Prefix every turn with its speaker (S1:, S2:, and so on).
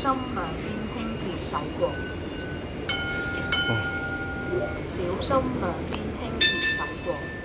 S1: 心兩邊輕撇手過。小心兩邊輕撇手過。